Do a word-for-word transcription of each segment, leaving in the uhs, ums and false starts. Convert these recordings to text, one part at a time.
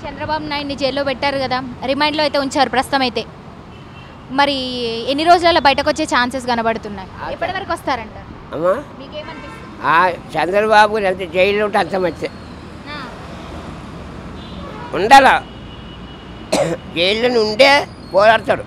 చంద్రబాబు నాయుడిని జైల్లో పెట్టారు కదా, రిమైండ్లో అయితే ఉంచారు ప్రస్తుతం అయితే. మరి ఎన్ని రోజులలో బయటకు వచ్చే ఛాన్సెస్ కనబడుతున్నాయి? ఎప్పటి వరకు వస్తారంట? అమ్మా చంద్రబాబు ఎంత జైల్లో ఉంటే అంత మంచి ఉండాల. జైల్లో ఉండే పోరాడతాడు,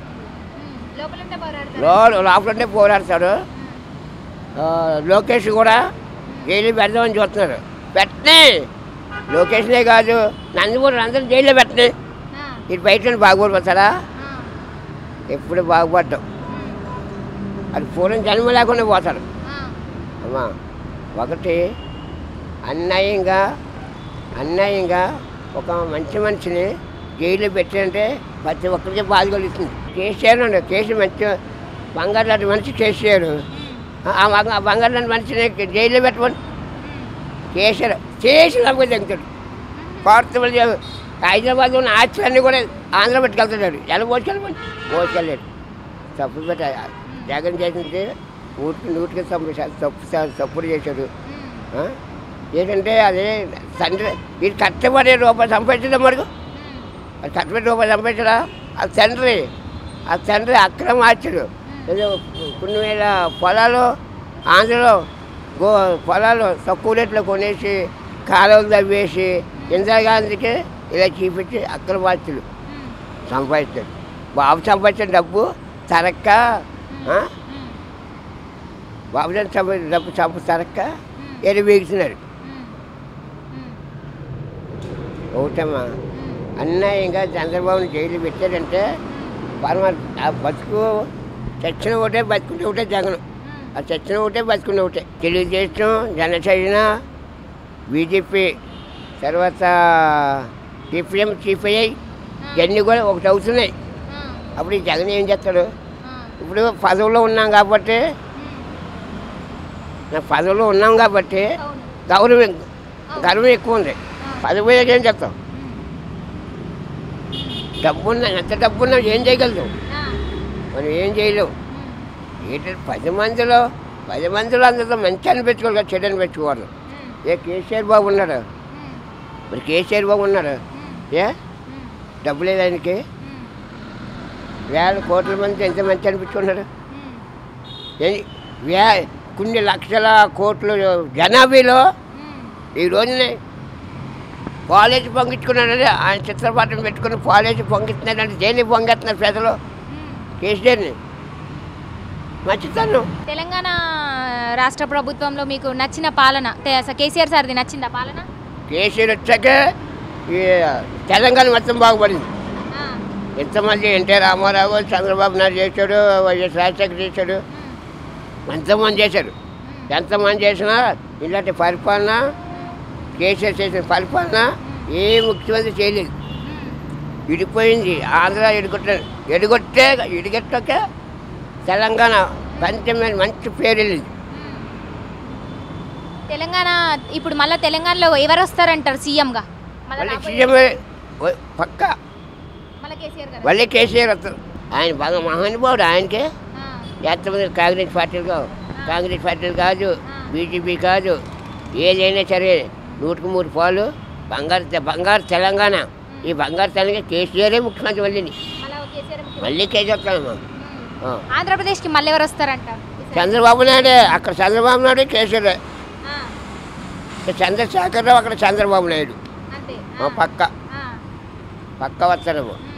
లోపల ఉండే పోరాడతాడు. లోకేష్ కూడా జైలు పెడదామని చూస్తున్నారు. పెట్టనే లోకేష్నే కాదు, నన్ను కూడా అందరూ జైల్లో పెట్టనే. ఇది బయట బాగుపడిపోతాడా? ఎప్పుడు బాగుపడ్డాం. అది పూర్వం జన్మ లేకుండా పోతాడు. అమ్మా ఒకటి అన్యాయంగా అన్యాయంగా ఒక మంచి మనిషిని జైల్లో పెట్టారంటే ప్రతి ఒక్కరికి బాధ కలుగుతుంది. కేసీఆర్ అండి, కేసు మంచి బంగారు లాంటి మనిషి కేసీఆర్. ఆ బంగారు లాంటి మనిషిని జైల్లో పెట్టమని కేసీఆర్ చేసి నమ్మకం తగ్గుతాడు. కోర్టు హైదరాబాద్ ఉన్న ఆస్తులన్నీ కూడా ఆంధ్ర పెట్టుకెళ్తున్నాడు. ఎలా మోసుకెళ్ళమని మోసుకెళ్ళాడు. తప్పు పెట్ట జగన్ చేసింది నూటికి నూటికి తప్పు తప్పు తప్పుడు చేశాడు. ఏంటంటే అది తండ్రి ఇది కష్టపడే రూపాయలు సంపాదించడం మడుగు, అది కష్టపడే రూపాయలు సంపాదించడా? అది తండ్రి ఆ తండ్రి అక్రమ ఆస్తులు ఏదో కొన్ని వేల పొలాలు ఆంధ్రలో గో పొలాలు తక్కువ రేట్లో కొనేసి కాలువలు తవ్వేసి ఇందిరాగాంధీకి ఇలా చూపించి అక్రమ ఆస్తులు సంపాదించాడు. బాబు సంపాదించిన డబ్బు తరక్క బాబు సంపాదించిన డబ్బు సంప తరక్క ఎరివేస్తున్నారు. ఒకటమ్మా అన్యాయంగా చంద్రబాబుని జైలు పెట్టారంటే పరమ ఆ బతుకు చచ్చిన ఒకటే బతుకుంటే ఒకటే జగన్. ఆ చచ్చిన ఒకటే బతుకున్న ఒకటే. తెలుగుదేశం జనసేన బీజేపీ తర్వాత సిపిఎం సిపిఐ ఇవన్నీ కూడా ఒకటి అవుతున్నాయి. అప్పుడు ఈ జగన్ ఏం చేస్తాడు? ఇప్పుడు పదవులో ఉన్నాం కాబట్టి నా పదవిలో ఉన్నాం కాబట్టి గౌరవం గర్వం ఎక్కువ ఉంది. పదవి ఏం చెప్తాం? డబ్బున్నా ఎంత డబ్బున్నా ఏం చేయగలదు? మనం ఏం చేయలేము. ఏంటంటే పది మందిలో పది మందిలో అందరితో మంచి అనిపించుకోవాలి కదా, చెడు అనిపించుకోవాలి. ఏ కేసీఆర్ బాబు ఉన్నాడు, మరి కేసీఆర్ బాబు ఉన్నాడు. ఏ డబ్బు లేదు ఆయనకి? వేల కోట్ల మంది ఎంత మంచి అనిపించుకున్నాడు. వే కొన్ని లక్షల కోట్లు జనాభాలో ఈ రోజునే కాలేజీ పొంగించుకున్నాడని ఆయన చిత్రపటం పెట్టుకుని కాలేజీ పొంగిస్తున్నాడంటే దేన్ని పొంగేస్తున్నారు ప్రజలు? కేసీఆర్ని నచ్చుతాను. తెలంగాణ రాష్ట్ర ప్రభుత్వంలో మీకు నచ్చిన పాలన కేసీఆర్ సార్ది నచ్చిందా పాలన? కేసీఆర్ వచ్చాక ఈ తెలంగాణ మొత్తం బాగుపడింది. ఎంతమంది ఎన్టీ రామారావు చంద్రబాబు నాయుడు చేశాడు, వైఎస్ రాజశేఖర్ చేశాడు, ఎంతమంది చేశారు. ఎంతమంది చేసినా ఇలాంటి పరిపాలన కేసీఆర్ చేసిన పరిపాలన ఏ ముఖ్యమంత్రి చేయలేదు. విడిపోయింది ఆంధ్ర ఎడుగొట్ట ఎడుగొట్టే ఎడుగొట్టాక తెలంగాణ పంచమైన మంచి పేరు వెళ్ళింది. తెలంగాణ ఇప్పుడు మళ్ళీ తెలంగాణలో ఎవరు వస్తారంటారు సీఎంగా? మళ్ళీ సీఎం పక్క మళ్ళీ కేసీఆర్ వస్తారు. ఆయన బాగా మహానుభావుడు. ఆయనకే ఎంతమంది కాంగ్రెస్ పార్టీలు కావు, కాంగ్రెస్ పార్టీలు కాదు, బీజేపీ కాదు, ఏదైనా సరే నూటికి మూడు పాలు బంగారు బంగారు తెలంగాణ. ఈ బంగారు తెలంగాణ కేసీఆరే ముఖ్యమంత్రి. మళ్ళీ మళ్ళీ కేసీఆర్ వస్తాను. ఆంధ్రప్రదేశ్కి మళ్ళీ ఎవరు వస్తారంట? చంద్రబాబు నాయుడే. అక్కడ చంద్రబాబు నాయుడు కేసీఆర్. చంద్రశేఖరరావు అక్కడ చంద్రబాబు నాయుడు. పక్క పక్క వస్తారేమో.